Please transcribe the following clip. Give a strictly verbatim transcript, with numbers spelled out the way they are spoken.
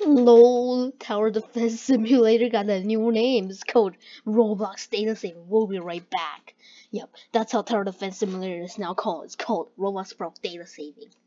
LOL, Tower Defense Simulator got a new name. It's called Roblox Data Saving. We'll be right back. Yep, that's how Tower Defense Simulator is now called. It's called Roblox Pro Data Saving.